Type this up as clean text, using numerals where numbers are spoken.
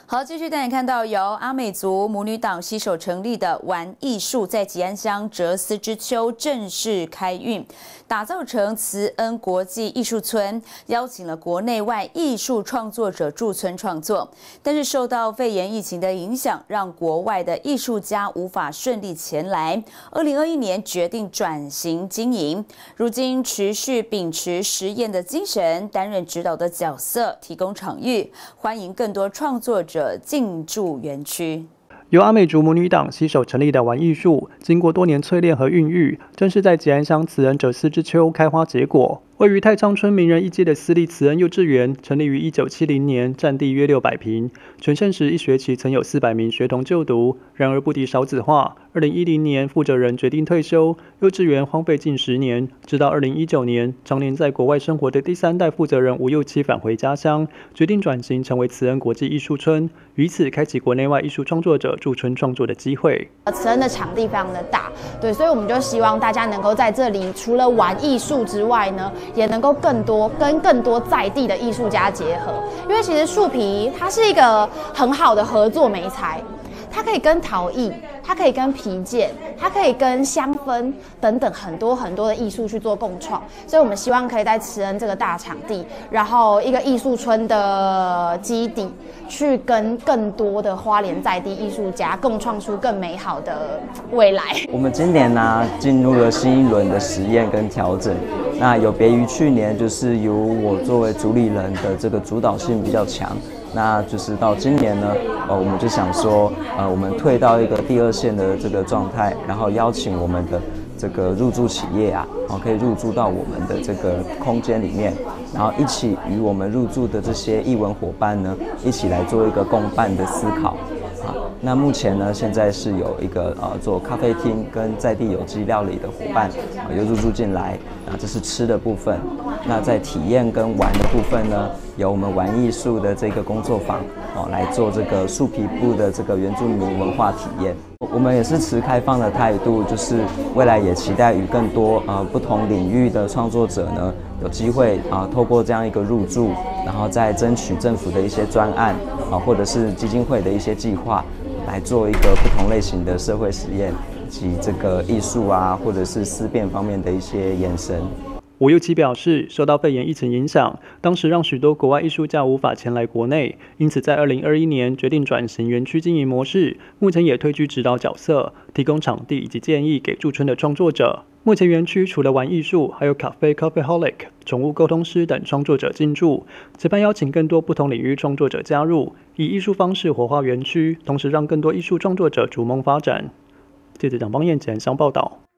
好，继续带你看到由阿美族母女党携手成立的玩艺术，在吉安乡哲思之丘正式开运，打造成慈恩国际艺术村，邀请了国内外艺术创作者驻村创作。但是受到肺炎疫情的影响，让国外的艺术家无法顺利前来。2021年决定转型经营，如今持续秉持实验的精神，担任指导的角色，提供场域，欢迎更多创作者进驻园区。 由阿美族母女党携手成立的玩艺术，经过多年淬炼和孕育，正式在吉安乡慈恩哲思之丘开花结果。位于太仓村名人一街的私立慈恩幼稚园，成立于1970年，占地约600坪。全盛时一学期曾有400名学童就读。然而不敌少子化，2010年负责人决定退休，幼稚园荒废近10年。直到2019年，常年在国外生活的第3代负责人吴幼期返回家乡，决定转型成为慈恩国际艺术村，于此开启国内外艺术创作者驻村创作的机会。 慈恩的场地非常的大，对，所以我们就希望大家能够在这里，除了玩艺术之外呢，也能够跟更多在地的艺术家结合。因为其实树皮它是一个很好的合作媒材，它可以跟陶艺，它可以跟皮件，它可以跟香氛等等很多的艺术去做共创。所以我们希望可以在慈恩这个大场地，然后一个艺术村的基底，去跟更多的花莲在地艺术家共创出更美好的未来。 我们今年呢进入了新一轮的实验跟调整，那有别于去年，就是由我作为主理人的这个主导性比较强。那就是到今年呢，我们就想说，我们退到一个第2线的这个状态，然后邀请我们的这个入驻企业啊，可以入驻到我们的这个空间里面，然后一起与我们入驻的这些艺文伙伴呢，一起来做一个共办的思考。那目前呢，现在是有一个做咖啡厅跟在地有机料理的伙伴有入驻进来，这是吃的部分。那在体验跟玩的部分呢，有我们玩艺术的这个工作坊来做这个树皮布的这个原住民文化体验。我们也是持开放的态度，就是未来也期待与更多不同领域的创作者呢有机会透过这样一个入驻，然后再争取政府的一些专案或者是基金会的一些计划，来做一个不同类型的社会实验及这个艺术或者是思辨方面的一些延伸。 吴幼期表示，受到肺炎疫情影响，当时让许多国外艺术家无法前来国内，因此在2021年决定转型园区经营模式，目前也退居指导角色，提供场地以及建议给驻村的创作者。目前园区除了玩艺术，还有咖啡 Coffeeholic、宠物沟通师等创作者进驻，此番邀请更多不同领域创作者加入，以艺术方式活化园区，同时让更多艺术创作者逐梦发展。记者蒋邦彦吉安乡报道。